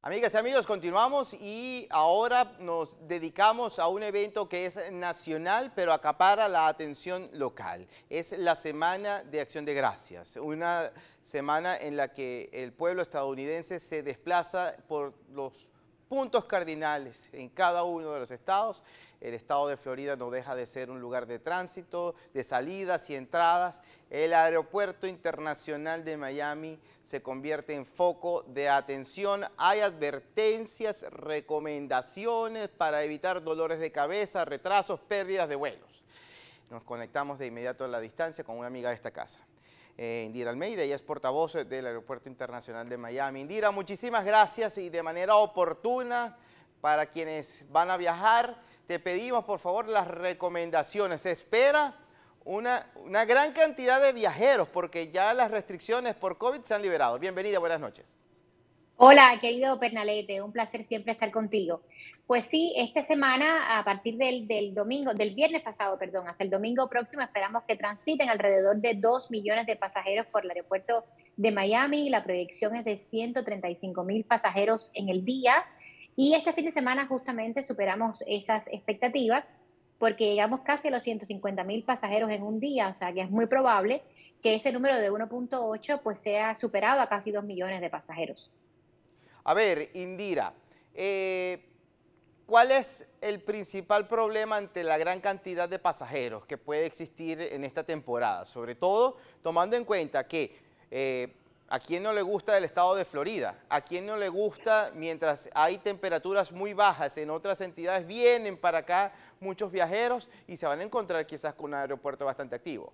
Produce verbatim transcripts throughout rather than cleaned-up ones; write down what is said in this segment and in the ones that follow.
Amigas y amigos, continuamos y ahora nos dedicamos a un evento que es nacional, pero acapara la atención local. Es la Semana de Acción de Gracias, una semana en la que el pueblo estadounidense se desplaza por los puntos cardinales en cada uno de los estados. El estado de Florida no deja de ser un lugar de tránsito, de salidas y entradas. El aeropuerto internacional de Miami se convierte en foco de atención. Hay advertencias, recomendaciones para evitar dolores de cabeza, retrasos, pérdidas de vuelos. Nos conectamos de inmediato a la distancia con una amiga de esta casa. Eh, Indira Almeida, ella es portavoz del Aeropuerto Internacional de Miami. Indira, muchísimas gracias y de manera oportuna para quienes van a viajar, te pedimos por favor las recomendaciones. Se espera una, una gran cantidad de viajeros porque ya las restricciones por COVID se han liberado. Bienvenida, buenas noches. Hola, querido Pernalete, un placer siempre estar contigo. Pues sí, esta semana, a partir del, del domingo, del viernes pasado, perdón, hasta el domingo próximo, esperamos que transiten alrededor de dos millones de pasajeros por el aeropuerto de Miami. La proyección es de ciento treinta y cinco mil pasajeros en el día. Y este fin de semana justamente superamos esas expectativas porque llegamos casi a los ciento cincuenta mil pasajeros en un día, o sea que es muy probable que ese número de uno punto ocho pues sea superado a casi dos millones de pasajeros. A ver, Indira, eh, ¿cuál es el principal problema ante la gran cantidad de pasajeros que puede existir en esta temporada? Sobre todo tomando en cuenta que eh, a quién no le gusta el estado de Florida, a quién no le gusta mientras hay temperaturas muy bajas en otras entidades, vienen para acá muchos viajeros y se van a encontrar quizás con un aeropuerto bastante activo.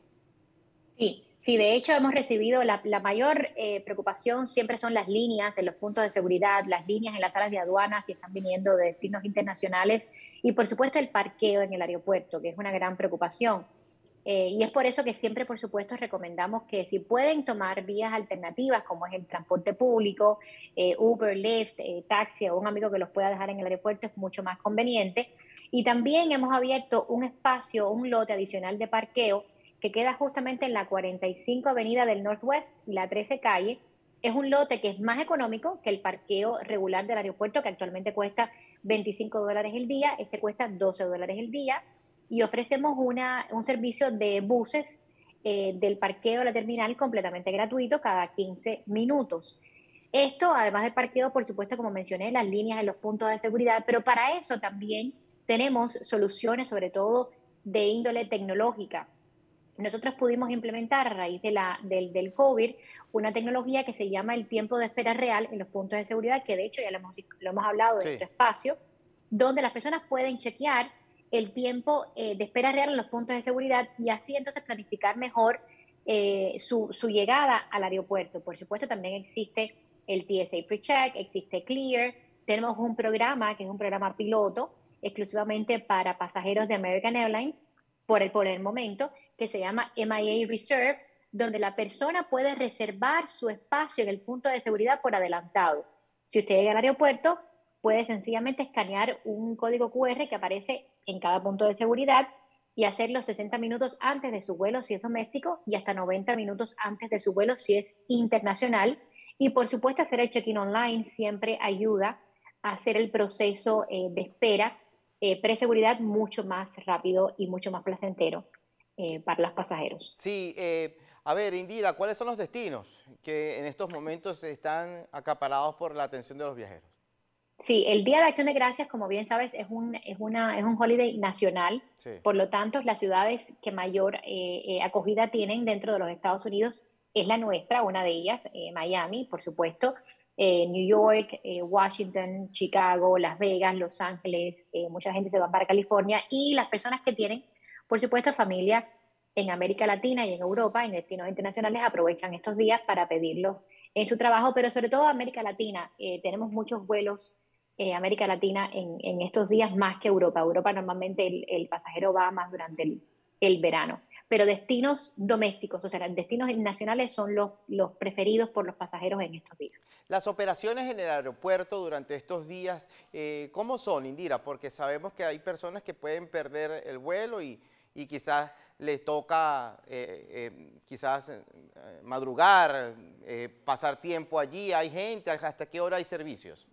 Sí, sí, de hecho hemos recibido la, la mayor eh, preocupación siempre son las líneas en los puntos de seguridad, las líneas en las salas de aduanas si están viniendo de destinos internacionales y por supuesto el parqueo en el aeropuerto, que es una gran preocupación. Eh, y es por eso que siempre, por supuesto, recomendamos que si pueden tomar vías alternativas como es el transporte público, eh, Uber, Lyft, eh, taxi o un amigo que los pueda dejar en el aeropuerto es mucho más conveniente. Y también hemos abierto un espacio, un lote adicional de parqueo que queda justamente en la cuarenta y cinco Avenida del Northwest y la trece Calle. Es un lote que es más económico que el parqueo regular del aeropuerto, que actualmente cuesta veinticinco dólares el día. Este cuesta doce dólares el día. Y ofrecemos una, un servicio de buses eh, del parqueo a la terminal completamente gratuito cada quince minutos. Esto, además del parqueo, por supuesto, como mencioné, las líneas en los puntos de seguridad, pero para eso también tenemos soluciones, sobre todo de índole tecnológica. Nosotros pudimos implementar a raíz de la, del, del COVID una tecnología que se llama el tiempo de espera real en los puntos de seguridad, que de hecho ya lo hemos, lo hemos hablado en este Sí. espacio, donde las personas pueden chequear el tiempo eh, de espera real en los puntos de seguridad y así entonces planificar mejor eh, su, su llegada al aeropuerto. Por supuesto, también existe el T S A PreCheck, existe Clear, tenemos un programa que es un programa piloto exclusivamente para pasajeros de American Airlines por el, por el momento, que se llama M I A Reserve, donde la persona puede reservar su espacio en el punto de seguridad por adelantado. Si usted llega al aeropuerto, puede sencillamente escanear un código Q R que aparece en cada punto de seguridad y hacerlo sesenta minutos antes de su vuelo si es doméstico y hasta noventa minutos antes de su vuelo si es internacional. Y por supuesto hacer el check-in online siempre ayuda a hacer el proceso eh, de espera eh, pre-seguridad mucho más rápido y mucho más placentero eh, para los pasajeros. Sí, eh, a ver, Indira, ¿cuáles son los destinos que en estos momentos están acaparados por la atención de los viajeros? Sí, el Día de Acción de Gracias, como bien sabes, es un, es una, es un holiday nacional. Sí. Por lo tanto, las ciudades que mayor eh, eh, acogida tienen dentro de los Estados Unidos es la nuestra, una de ellas, eh, Miami, por supuesto, eh, New York, eh, Washington, Chicago, Las Vegas, Los Ángeles, eh, mucha gente se va para California y las personas que tienen, por supuesto, familia en América Latina y en Europa, en destinos internacionales, aprovechan estos días para pedirlos en su trabajo, pero sobre todo América Latina. Eh, tenemos muchos vuelos eh, América Latina en, en, estos días más que Europa. Europa normalmente el, el pasajero va más durante el, el, verano. Pero destinos domésticos, o sea, destinos nacionales son los, los preferidos por los pasajeros en estos días. Las operaciones en el aeropuerto durante estos días, eh, ¿cómo son, Indira? Porque sabemos que hay personas que pueden perder el vuelo y, y quizás les toca eh, eh, quizás eh, madrugar, eh, pasar tiempo allí. ¿Hay gente? ¿Hasta qué hora hay servicios?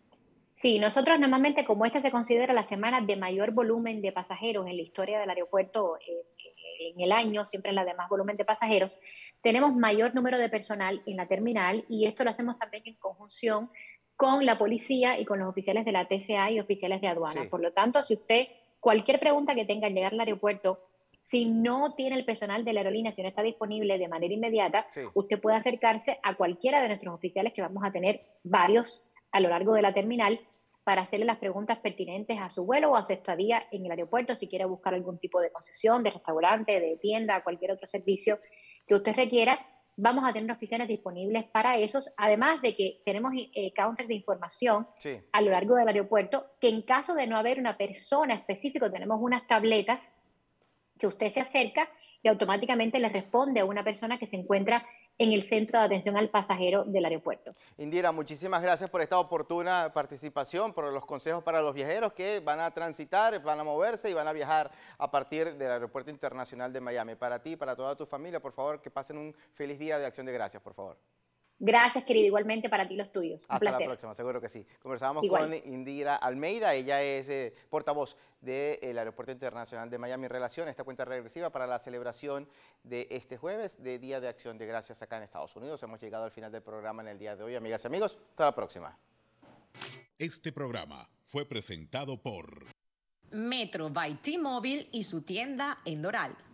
Sí, nosotros normalmente, como esta se considera la semana de mayor volumen de pasajeros en la historia del aeropuerto eh, eh, en el año, siempre es la de más volumen de pasajeros, tenemos mayor número de personal en la terminal y esto lo hacemos también en conjunción con la policía y con los oficiales de la T C A y oficiales de aduana. Sí, Por lo tanto, si usted, cualquier pregunta que tenga al llegar al aeropuerto, si no tiene el personal de la aerolínea, si no está disponible de manera inmediata, sí. usted puede acercarse a cualquiera de nuestros oficiales, que vamos a tener varios a lo largo de la terminal, para hacerle las preguntas pertinentes a su vuelo o a su estadía en el aeropuerto, si quiere buscar algún tipo de concesión, de restaurante, de tienda, cualquier otro servicio que usted requiera. Vamos a tener oficinas disponibles para esos, además de que tenemos eh, counters de información Sí. a lo largo del aeropuerto, que en caso de no haber una persona específica, tenemos unas tabletas que usted se acerca y automáticamente le responde a una persona que se encuentra en el centro de atención al pasajero del aeropuerto. Indira, muchísimas gracias por esta oportuna participación, por los consejos para los viajeros que van a transitar, van a moverse y van a viajar a partir del Aeropuerto Internacional de Miami. Para ti, para toda tu familia, por favor, que pasen un feliz día de Acción de Gracias, por favor. Gracias, querido. Igualmente para ti los tuyos. Un Hasta la placer. próxima, seguro que sí. Conversábamos con Igual. Indira Almeida, ella es eh, portavoz del Aeropuerto Internacional de Miami en relación a esta cuenta regresiva para la celebración de este jueves de Día de Acción de Gracias acá en Estados Unidos. Hemos llegado al final del programa en el día de hoy, amigas y amigos. Hasta la próxima. Este programa fue presentado por Metro by T-Mobile y su tienda en Doral.